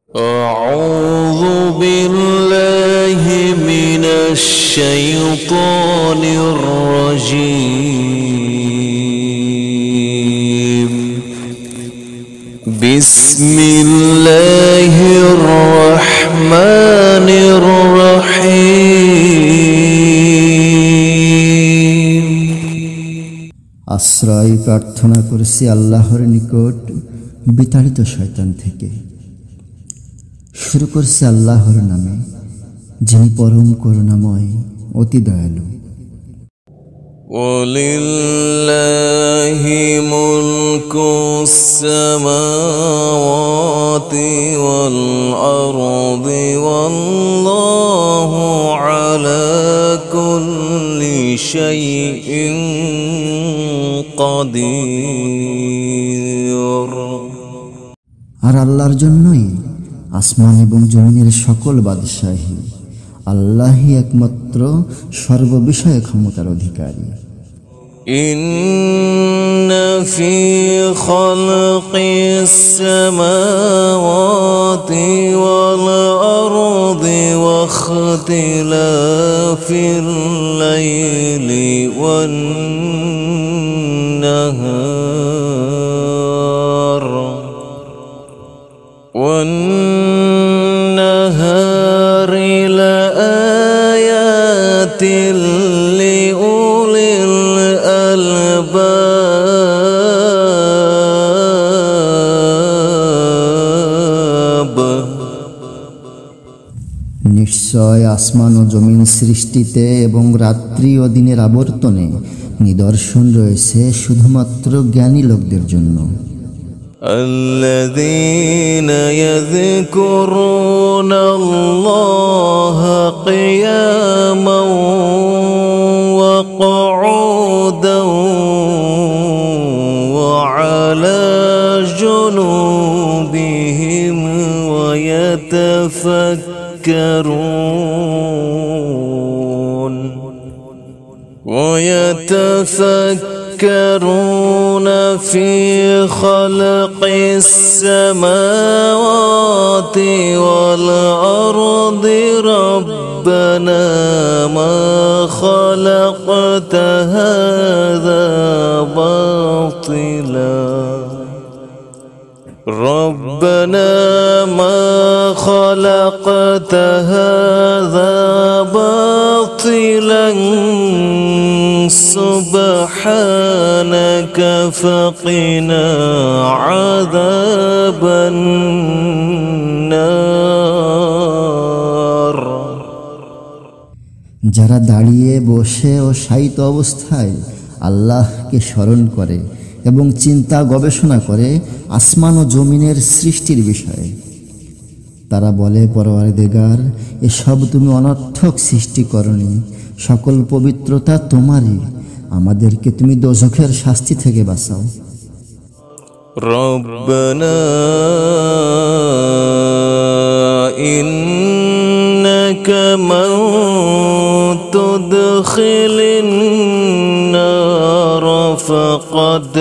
أعوذ بالله من الشيطان الرجيم. بسم الله الرحمن الرحيم. আশ্রয় প্রার্থনা করছি আল্লাহর নিকট বিতাড়িত শয়তান থেকে। শুরু করছে আল্লাহর নামে, যিনি পরম করুণাময়, অতি দয়ালু। ওয়ালিল্লাহি মুলকুস সামাওয়াতি ওয়াল আরদি ওয়াল্লাহু আলা কুল্লি শাইইন কাদির। আর আল্লাহর জন্যই আসমান এবং জমিনের সকল বাদশাহী। আল্লাহই একমাত্র সর্ববিষয়ে ক্ষমতার অধিকারী। ইন্না ফি খালকিস সামাওয়াতি ওয়াল আরদি ওয়া ইখতিলাফিল লাইলি ওয়ান নাহার والنهار لآيات لأولي الألباب. নিশ্চয় আসমান ও জমিন সৃষ্টিতে এবং রাত্রি ও দিনের আবর্তনে নিদর্শন রয়েছে শুধুমাত্র জ্ঞানী লোকদের জন্য। الذين يذكرون الله قياما وقعودا وعلى جنوبهم ويتفكرون في خلق السماوات والأرض ربنا ما خلقت هذا باطلا ربنا ما خلقت هذا باطلا سبحانك فقنا عذاب النار. যারা দাঁড়িয়ে বসে ও শায়িত অবস্থায় আল্লাহকে স্মরণ করে এবং চিন্তা গবেষণা করে আসমান ও জমিনের সৃষ্টির বিষয়ে, তারা বলে, পরওয়ারদিগার, এসব তুমি অনর্থক সৃষ্টি করনি, সকল পবিত্রতা তোমারই, আমাদেরকে তুমি দোজখের শাস্তি থেকে বাঁচাও। রব্বানা ইন্নাকা মান তুদখিলিন নার ফাকাদ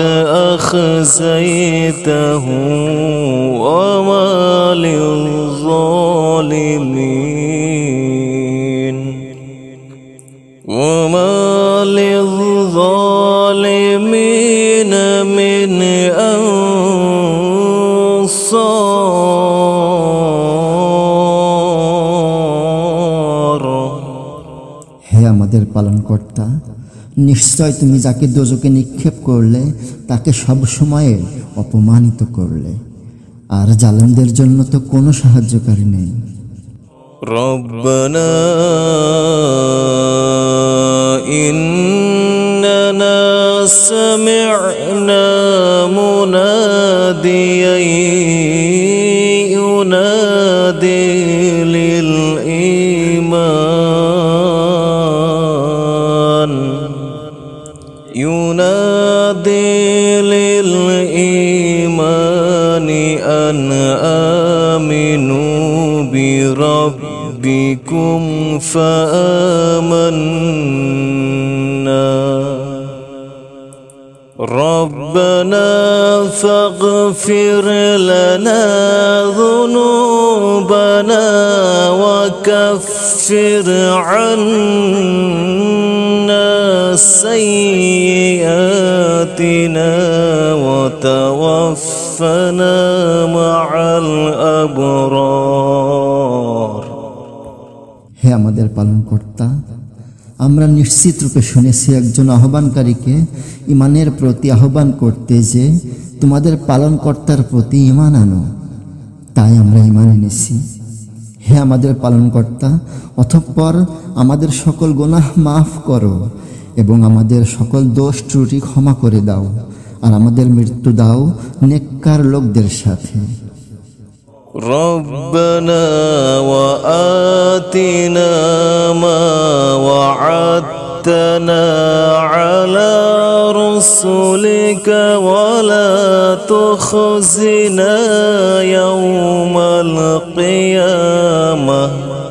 আখযাইতাহু ওয়া মা লিল যালিমিন ওয়া মা লিল যালিমিন মিন আনসার। হে আমাদের পালনকর্তা, নিশ্চয় তুমি যাকে দোজখে নিক্ষেপ করলে তাকে সব সময়ে অপমানিত করলে, আর জালেমদের জন্য তো কোনো সাহায্যকারী নেই। রব্বানা ইন্নানা সামি'না মুনাদিয়ান ইউনাদি লিল ঈমান ينادي للإيمان أن آمنوا بربكم فآمنا ربنا فاغفر لنا ذنوبنا وكفر عنا سيئاتنا وتوفنا مع الأبرار। হে আমাদের পালনকর্তা, আমরা নিশ্চিত রূপে শুনেছি একজন আহ্বানকারীকে ঈমানের প্রতি আহ্বান করতে যে তোমাদের পালনকর্তার প্রতি ঈমান আনো, তাই আমরা ঈমান এনেছি। হে আমাদের পালনকর্তা, অতঃপর আমাদের সকল গুনাহ মাফ করো এবং আমাদের সকল দোষ ত্রুটি ক্ষমা করে দাও, আর আমাদের মৃত্যু দাও নেককার লোকদের সাথে। ربنا وآتنا ما وعدتنا على رسلك ولا تخزنا يوم القيامة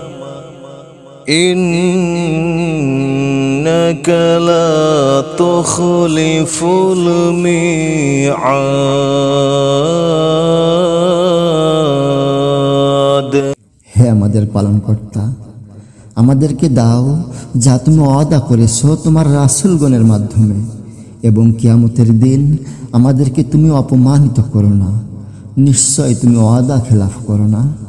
إنك لا تخلف الميعاد। হে আমাদের পালনকর্তা, আমাদেরকে দাও যা তুমি ওয়াদা করেছো তোমার রাসূলগণের মাধ্যমে, এবং কিয়ামতের দিন আমাদেরকে তুমি অপমানিত করো না। নিশ্চয় তুমি ওয়াদা খেলাফ করো না।